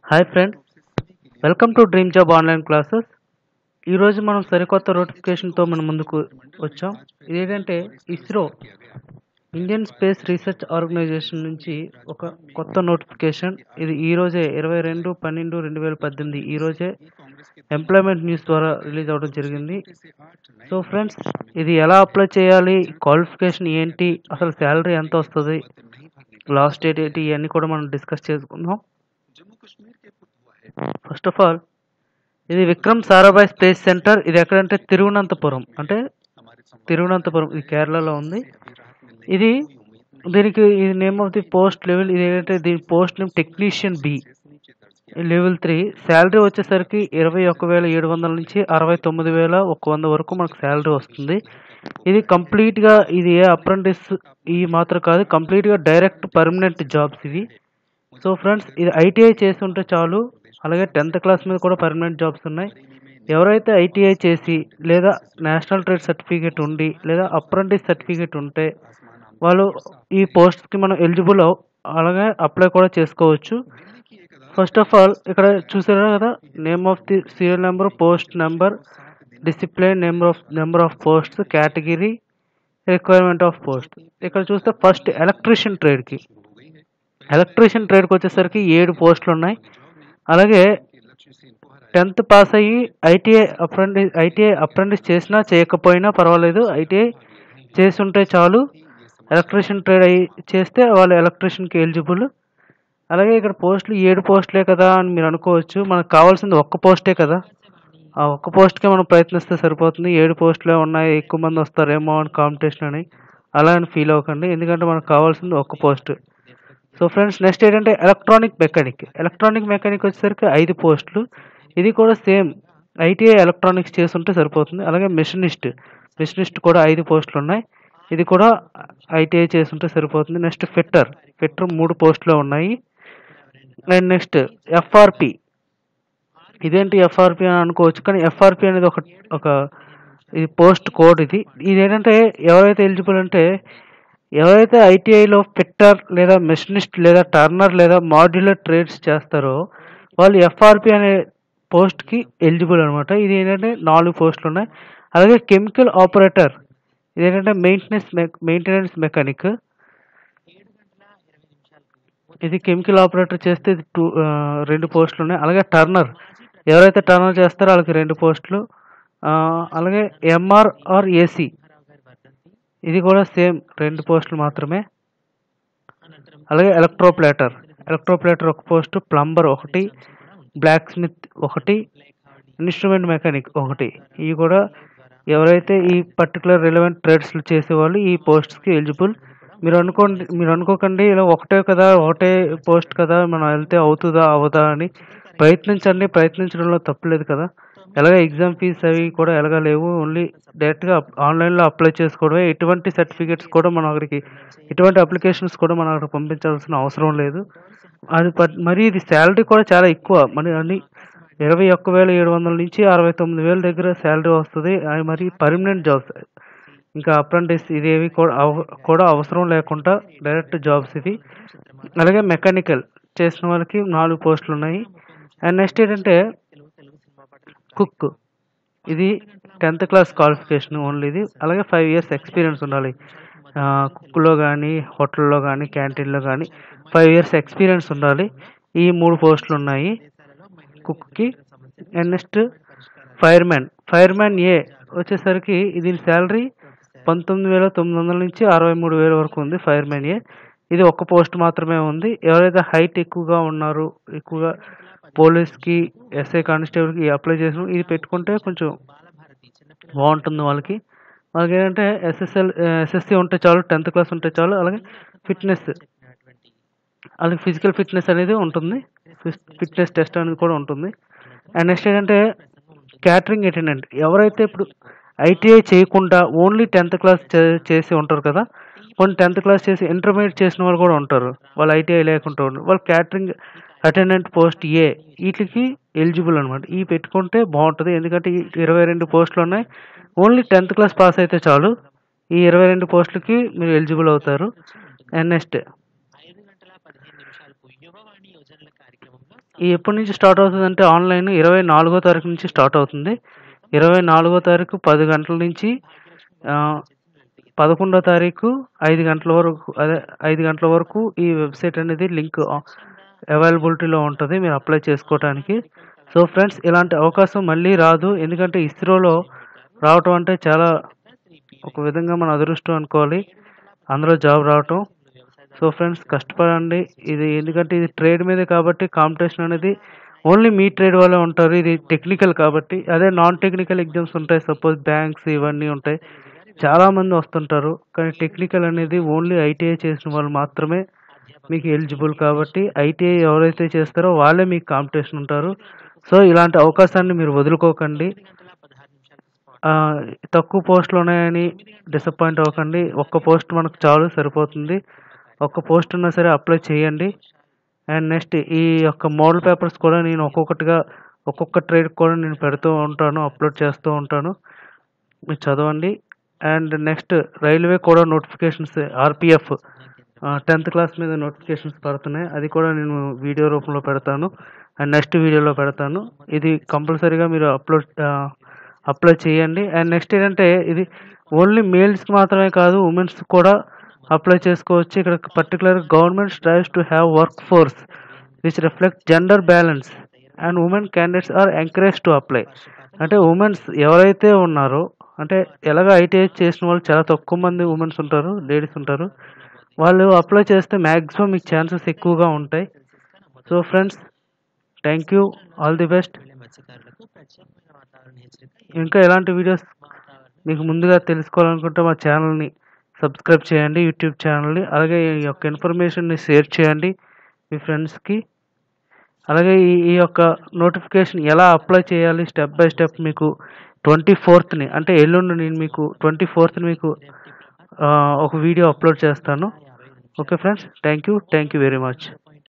Hi friends, welcome to dream job online classes. ఈరోజు మనం సరికొత్త నోటిఫికేషన్తో మన ముందుకు వచ్చాం. ఇదేంటంటే ISRO Indian space research organisation నుంచి ఒక కొత్త నోటిఫికేషన్. ఇది ఈరోజే 22/12/2018 ఈరోజే ఎంప్లాయ్మెంట్ న్యూస్ ద్వారా రిలీజ్ అవ్వడం జరిగింది. సో ఫ్రెండ్స్, ఇది ఎలా అప్లై చేయాలి, క్వాలిఫికేషన్ ఏంటి, అసలు శాలరీ ఎంత వస్తుంది, లాస్ట్ డేట్ ఏంటి, ఇవన్నీ కూడా మనం డిస్కస్ చేసుకుందాం. ఫస్ట్ ఆఫ్ ఆల్, ఇది విక్రమ్ సారాభాయ్ స్పేస్ సెంటర్. ఇది ఎక్కడంటే తిరువనంతపురం, ఇది కేరళలో ఉంది. ఇది దీనికి ఇది name of the post level. ఇది ఏంటంటే దీని post name technician B, level 3. Salary వచ్చేసరికి 21,700 నుంచి 69,100 వరకు మనకు శాలరీ వస్తుంది. ఇది కంప్లీట్గా ఇది ఏ అప్రెంటిస్ ఈ మాత్రం కాదు, కంప్లీట్గా డైరెక్ట్ పర్మనెంట్ జాబ్స్ ఇవి. సో ఫ్రెండ్స్, ఇది ఐటీఐ చేసి ఉంటే చాలు. అలాగే 10th క్లాస్ మీద కూడా పర్మనెంట్ జాబ్స్ ఉన్నాయి. ఎవరైతే ఐటీఐ చేసి లేదా నేషనల్ ట్రేడ్ సర్టిఫికేట్ ఉండి లేదా అప్రెంటిస్ సర్టిఫికేట్ ఉంటే వాళ్ళు ఈ పోస్ట్కి మనం ఎలిజిబుల్ అలాగే అప్లై కూడా చేసుకోవచ్చు. ఫస్ట్ ఆఫ్ ఆల్, ఇక్కడ చూసారు కదా, name of the serial number, post number, discipline, number of posts, category, requirement of post. ఇక్కడ చూస్తే ఫస్ట్ ఎలక్ట్రీషియన్ ట్రేడ్కి వచ్చేసరికి 7 పోస్టులు ఉన్నాయి. అలాగే 10th పాస్ అయ్యి ఐటీఐ అప్రెంటిస్ చేసినా చేయకపోయినా పర్వాలేదు, ఐటీఐ చేసి ఉంటే చాలు. ఎలక్ట్రీషియన్ ట్రేడ్ అయ్యి చేస్తే వాళ్ళు ఎలక్ట్రీషియన్కి ఎలిజిబుల్. అలాగే ఇక్కడ పోస్టులు 7 పోస్టులే కదా అని మీరు అనుకోవచ్చు. మనకు కావాల్సింది ఒక్క పోస్టే కదా, ఆ ఒక్క పోస్ట్కే మనం ప్రయత్నిస్తే సరిపోతుంది. 7 పోస్టులే ఉన్నాయి, ఎక్కువ మంది వస్తారేమో అని కాంపిటీషన్ అని అలా అని ఫీల్ అవ్వకండి, ఎందుకంటే మనకు కావాల్సింది ఒక్క పోస్ట్. సో ఫ్రెండ్స్, నెక్స్ట్ ఏంటంటే ఎలక్ట్రానిక్ మెకానిక్ వచ్చేసరికి 5 పోస్టులు. ఇది కూడా సేమ్ ఐటీఐ ఎలక్ట్రానిక్స్ చేస్తుంటే సరిపోతుంది. అలాగే మెషినిస్ట్ కూడా 5 పోస్టులు ఉన్నాయి. ఇది కూడా ఐటీఐ చేస్తుంటే సరిపోతుంది. నెక్స్ట్ ఫిట్టర్ 3 పోస్టులు ఉన్నాయి. And next FRP. ఇదేంటి ఎఫ్ఆర్పి అని అనుకోవచ్చు, కానీ ఎఫ్ఆర్పి అనేది ఒక ఇది పోస్ట్ కోడ్. ఇది ఏంటంటే ఎవరైతే ఎలిజిబుల్ అంటే ఎవరైతే ఐటీఐలో ఫిట్టర్ లేదా మెషినిస్ట్ లేదా టర్నర్ లేదా మాడ్యులర్ ట్రేడ్స్ చేస్తారో వాళ్ళు ఎఫ్ఆర్పి అనే పోస్ట్కి ఎలిజిబుల్ అనమాట. ఇది ఏంటంటే 4 పోస్టులు ఉన్నాయి. అలాగే కెమికల్ ఆపరేటర్, ఇదేంటంటే మెయింటెనెన్స్ మెకానిక్. ఇది కెమికల్ ఆపరేటర్ చేస్తే ఇది 2 పోస్టులు ఉన్నాయి. అలాగే టర్నర్, ఎవరైతే టర్నర్ చేస్తారో వాళ్ళకి 2 పోస్టులు. అలాగే ఎంఆర్ ఆర్ ఏసీ, ఇది కూడా సేమ్ 2 పోస్టులు మాత్రమే. అలాగే electroplater 1 post, plumber 1, blacksmith 1, instrument mechanic 1. ఇవి కూడా ఎవరైతే ఈ పర్టికులర్ రిలవెంట్ ట్రేడ్స్లు చేసేవాళ్ళు ఈ పోస్ట్స్కి ఎలిజిబుల్. మీరు అనుకోకండి ఇలా ఒకటే పోస్ట్ కదా, మనం వెళ్తే అవుతుందా అవదా అని. ప్రయత్నించడంలో తప్పులేదు కదా. ఎలాగ ఎగ్జామ్ ఫీజ్ అవి కూడా ఎలాగ లేవు, ఓన్లీ డైరెక్ట్గా ఆన్లైన్లో అప్లై చేసుకోవడమే. ఎటువంటి సర్టిఫికేట్స్ కూడా మనం అక్కడికి, ఎటువంటి అప్లికేషన్స్ కూడా మనం అక్కడికి పంపించాల్సిన అవసరం లేదు. మరి ఇది శాలరీ కూడా చాలా ఎక్కువ, అన్ని 21,700 నుంచి 69,000 దగ్గర శాలరీ వస్తుంది. మరి పర్మనెంట్ జాబ్స్, ఇంకా అప్రెంటిస్ ఇదేవి కూడా అవసరం లేకుండా డైరెక్ట్ జాబ్స్ ఇది. అలాగే మెకానికల్ చేసిన వాళ్ళకి 4 పోస్టులు ఉన్నాయి. అండ్ నెక్స్ట్ ఏంటంటే కుక్, ఇది 10th క్లాస్ క్వాలిఫికేషన్ ఓన్లీ ఇది. అలాగే 5 years ఎక్స్పీరియన్స్ ఉండాలి. కుక్లో కానీ, హోటల్లో కానీ, క్యాంటీన్లో కానీ 5 years ఎక్స్పీరియన్స్ ఉండాలి. ఈ 3 పోస్టులు ఉన్నాయి కుక్కి. అండ్ నెక్స్ట్ ఫైర్మ్యాన్ ఏ వచ్చేసరికి దీని శాలరీ 19,900 నుంచి 63,000 వరకు ఉంది. ఫైర్మ్యాన్ ఏ ఇది 1 పోస్ట్ మాత్రమే ఉంది. ఎవరైతే హైట్ ఎక్కువగా ఉన్నారో, ఎక్కువగా పోలీస్కి, ఎస్ఐ కానిస్టేబుల్కి అప్లై చేసిన ఇది పెట్టుకుంటే కొంచెం బాగుంటుంది వాళ్ళకి. ఏంటంటే ఎస్ఎస్సి ఉంటే చాలు, 10th క్లాస్ ఉంటే చాలు. అలాగే ఫిజికల్ ఫిట్నెస్ అనేది ఉంటుంది, ఫిట్నెస్ టెస్ట్ అనేది కూడా ఉంటుంది. అండ్ నెక్స్ట్ ఏంటంటే క్యాటరింగ్ అటెండెంట్, ఎవరైతే ఇప్పుడు ఐటీఐ చేయకుండా ఓన్లీ 10th క్లాస్ చేసి ఉంటారు కదా, కొన్ని 10th క్లాస్ చేసి ఇంటర్మీడియట్ చేసిన వాళ్ళు కూడా ఉంటారు, వాళ్ళు ఐటీఐ లేకుండా ఉంటారు, వాళ్ళు క్యాటరింగ్ అటెండెంట్ పోస్ట్ ఏ వీటికి ఎలిజిబుల్ అనమాట. ఈ పెట్టుకుంటే బాగుంటుంది, ఎందుకంటే 22 పోస్టులు ఉన్నాయి. ఓన్లీ 10th క్లాస్ పాస్ అయితే చాలు, ఈ 22 పోస్టులకి మీరు ఎలిజిబుల్ అవుతారు. అండ్ నెక్స్ట్ ఈ ఎప్పటి నుంచి స్టార్ట్ అవుతుందంటే ఆన్లైన్ 24వ తారీఖు నుంచి స్టార్ట్ అవుతుంది. 24వ తారీఖు 10 గంటల నుంచి 11వ తారీఖు 5 గంటల వరకు, అదే 5 గంటల వరకు ఈ వెబ్సైట్ అనేది లింక్ అవైలబిలిటీలో ఉంటుంది మీరు అప్లై చేసుకోవడానికి. సో ఫ్రెండ్స్, ఇలాంటి అవకాశం మళ్ళీ రాదు. ఎందుకంటే ఇస్రోలో రావటం అంటే చాలా ఒక విధంగా మన అదృష్టం అనుకోవాలి, అందులో జాబ్ రావటం. సో ఫ్రెండ్స్, కష్టపడండి. ఇది ఎందుకంటే ఇది ట్రేడ్ మీదే కాబట్టి కాంపిటీషన్ అనేది ఓన్లీ మీ ట్రేడ్ వాళ్ళే ఉంటారు. ఇది టెక్నికల్ కాబట్టి. అదే నాన్ టెక్నికల్ ఎగ్జామ్స్ ఉంటాయి, సపోజ్ బ్యాంక్స్ ఇవన్నీ ఉంటాయి, చాలామంది వస్తుంటారు. కానీ టెక్నికల్ అనేది ఓన్లీ ఐటీఐ చేసిన వాళ్ళు మాత్రమే మీకు ఎలిజిబుల్ కాబట్టి ఐటీఐ ఎవరైతే చేస్తారో వాళ్ళే మీకు కాంపిటీషన్ ఉంటారు. సో ఇలాంటి అవకాశాన్ని మీరు వదులుకోకండి. తక్కువ పోస్టులు ఉన్నాయని డిసప్పాయింట్ అవ్వకండి. ఒక్క పోస్ట్ మనకు చాలు, సరిపోతుంది. ఒక్క పోస్ట్ ఉన్నా సరే అప్లై చేయండి. అండ్ నెక్స్ట్ ఈ యొక్క మోడల్ పేపర్స్ కూడా నేను ఒక్కొక్క ట్రేడ్ కూడా నేను పెడుతూ ఉంటాను, అప్లోడ్ చేస్తూ ఉంటాను, మీరు చదవండి. అండ్ నెక్స్ట్ రైల్వే కూడా నోటిఫికేషన్స్, ఆర్పిఎఫ్ 10th క్లాస్ మీద నోటిఫికేషన్స్ పడుతున్నాయి, అది కూడా నేను వీడియో రూపంలో పెడతాను అండ్ నెక్స్ట్ వీడియోలో పెడతాను. ఇది కంపల్సరీగా మీరు అప్లై చేయండి. అండ్ నెక్స్ట్ ఏంటంటే ఇది ఓన్లీ మేల్స్కి మాత్రమే కాదు, ఉమెన్స్ కూడా అప్లై చేసుకోవచ్చు. ఇక్కడ particular government strives to have work force which reflect gender balance and women candidates are encourage to apply. అంటే ఉమెన్స్ ఎవరైతే ఉన్నారో, అంటే ఎలాగ ఐటీఐ చేసిన వాళ్ళు చాలా తక్కువ మంది ఉమెన్స్ ఉంటారు, లేడీస్ ఉంటారు, వాళ్ళు అప్లై చేస్తే మ్యాక్సిమం మీకు ఛాన్సెస్ ఎక్కువగా ఉంటాయి. So friends, thank you, all the best. ఇంకా ఎలాంటి వీడియోస్ మీకు ముందుగా తెలుసుకోవాలనుకుంటే మా ఛానల్ని సబ్స్క్రైబ్ చేయండి, యూట్యూబ్ ఛానల్ని. అలాగే ఈ యొక్క ఇన్ఫర్మేషన్ని షేర్ చేయండి మీ ఫ్రెండ్స్కి. అలాగే ఈ యొక్క నోటిఫికేషన్ ఎలా అప్లై చేయాలి స్టెప్ బై స్టెప్ మీకు 24th అంటే ఎల్లుండి నేను మీకు 24th మీకు ఒక వీడియో అప్లోడ్ చేస్తాను. Okay friends, thank you very much.